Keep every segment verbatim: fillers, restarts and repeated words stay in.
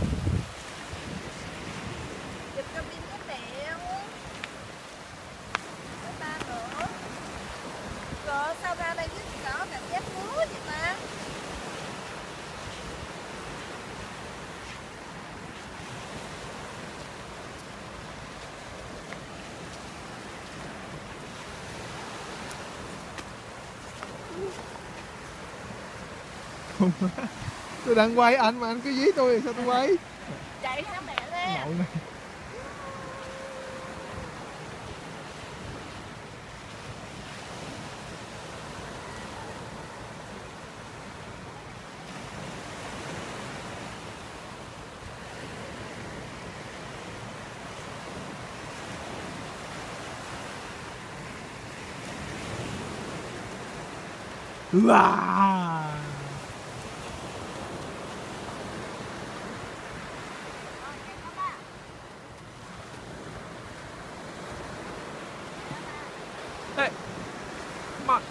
Chụp cho pin cái mẹo. Với ba nữa. Rồi sao ra đây với có cảm giác ngứa vậy ta? Tôi đang quay anh mà anh cứ dí tôi, sao tôi quay? Chạy hả mẹ lên. Nội này. Wow. Hey, come on.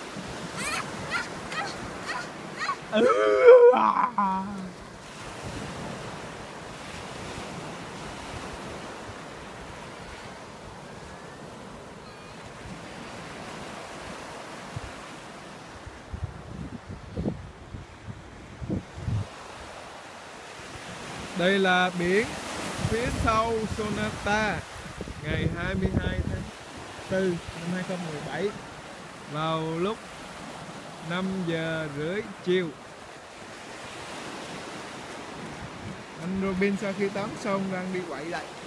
Đây là biển phía sau Sonata ngày hai mươi hai tháng tư năm hai không một bảy vào lúc năm giờ rưỡi chiều. Anh Robin sau khi tắm xong đang đi quậy lại.